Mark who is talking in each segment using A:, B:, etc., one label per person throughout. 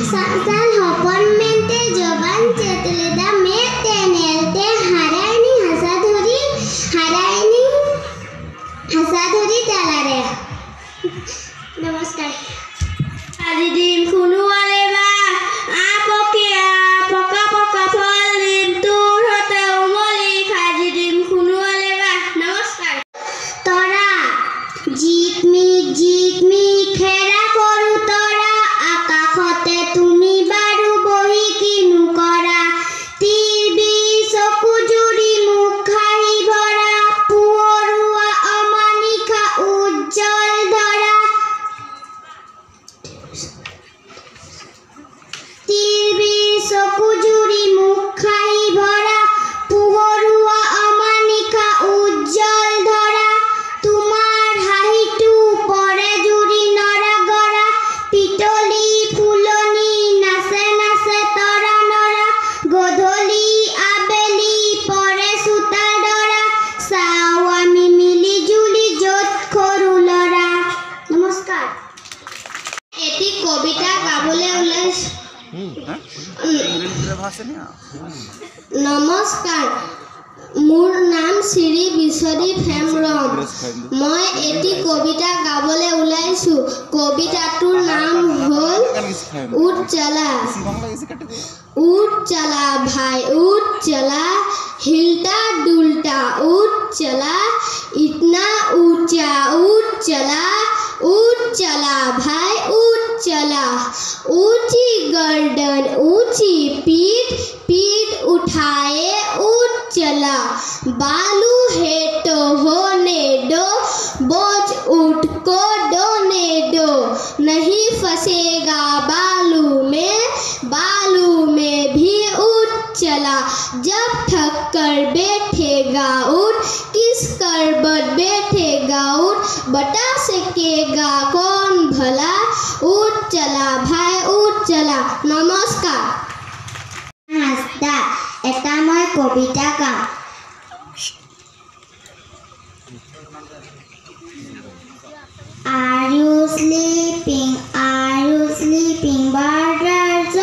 A: Sal hopponmente joban cheteleda me tenelte haraini hasadhuri talare. Namaskar. Adidim khunu aleba apokia poka poka pholim tur hote umoli khadidim khunu aleba. Namaskar. Tora jikmi khera koru tora akakhate tumi baru bohi kinu kora tibi soku juri mukhahi bhora puorua amanikha ujjal dhara tibi soku juri mukhahi bhora puorua amanikha ujjal dhara tumar hahitu pore juri nora gora pitoli fuloni nase nase tora nora godholi abeli pore sutal dora sawami mili juli jot koru lora. Namaskar. Eti kobita gabole ulais নমস্কাৰ মোৰ নাম শ্ৰী বিশ্বদীপ হেমব্ৰম মই এটি কবিতা গাবলৈ ওলাইছো কবিতাটোৰ নাম হ'ল উঠ চলা ভাই উঠ চলা হিলতা ডুলতা উঠ চলা ইতনা ऊंचा उठ चला भाई उठ चला ऊंची गर्दन ऊंची पीठ उठाए उठ चला बालू है तो होने दो बोझ उठ को डोने दो नहीं फंसेगा बालू में भी उठ चला जब थक कर बैठेगा उठ किस करबट बैठेगा उठ बता सकेगा कौन भला उठ चला भाई उठ चला. नमस्कार. এটা মই কবিতা গাম Are you sleeping brothers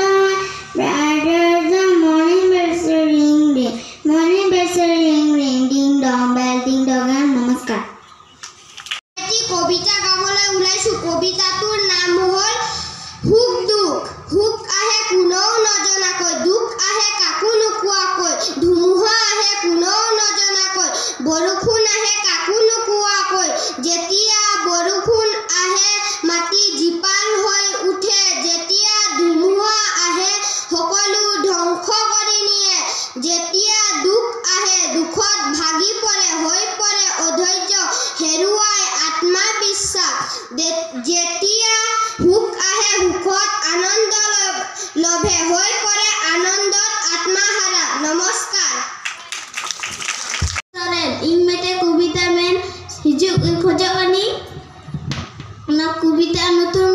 A: morning bells ring ding dong bell ding dong. নমস্কাৰ. এটি কবিতা গাবলৈ ওলাইছো কবিতাটোৰ নাম হ'ল হুক দুখ হুক আহে কোনেও নজনাকৈ দুখ আহে কাকো নোকোৱাকৈ ধুমুহা আহে কোনেও নজনাকৈ বৰষুণ আহে কাকো নোকোৱাকৈ যেতিয়া বৰষুণ আহে মাটি জীপাল হৈ উঠে যেতিয়া ধুমুহা আহে সকলো ধ্বংস কৰি নিয়ে যেতিয়া দুখ আহে দুখত ভাগি পৰে হৈ পৰে অধৈৰ্য হেৰুৱাই আত্মবিশ্বাস যেতিয়া হুক আহে হুকত আনন্দ লভে হৈ পৰে আনন্দত আত্মহাৰা. নমস্কাৰ. ইংমেটে কবিতা মেন হিজুক খোজাবানি না কবিতা নতুন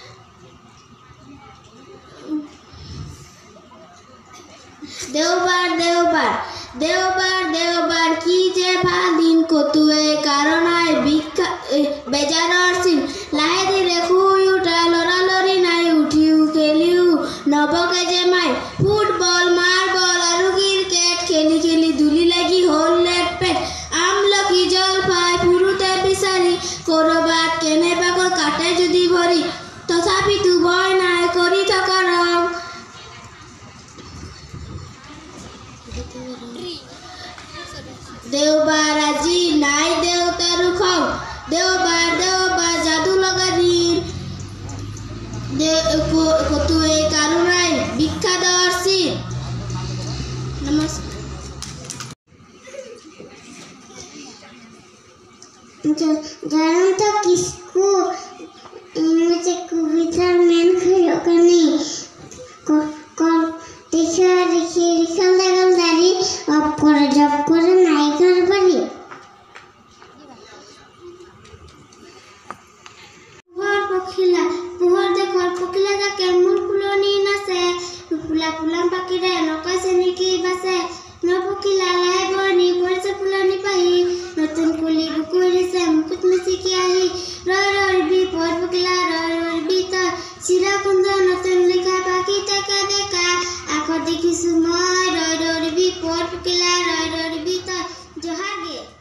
A: দেওবাৰ কি যে ভাল দিন কতুৱে কাৰণাই বেজাৰৰ চিন লাহে ধীৰে শুই উঠা লৰালৰি নাই উঠিও খেলিও নবকে যে মাই ফুটবল মাৰ্বল আৰু ক্ৰিকেট খেলি খেলি ধূলি লাগি হ'ল লেট পেট আমলখি জলফাই ফুৰোতে বিচাৰি ক'ৰবাত কেনেবাকৈ কাটে যদি ভৰি তথাপিতো ভয় নাই কৰি থকা ৰং দেওবাৰ আজি নাই দেউতাৰো খং দেওবাৰ যাদু লগা দিন কতুৱে কাৰুণাই বিখ্যাতৰ চিন. নমস্কাৰ. জানো তো কিসকো मुझे कविता में खिलौनी देखा लिखल लगल दारी अब करे जब करे नहीं कर पारी पुहर देखर पखिला जा केमन फुलनी नाचे फुला पाकिरे नकासे नेकी बासे न पखिला लाई बनी परसे फुलनी पाई नतुन कुली बुकुरी से मुकुट मिसिकी आही रर बी पर पखिला रर बी त सिरा कुंजा नतुन लिखा দেখিছো মই ৰৈ ৰৈ বিপদ পকিলা ৰৈ ৰৈ বিতয় জহাৰ গে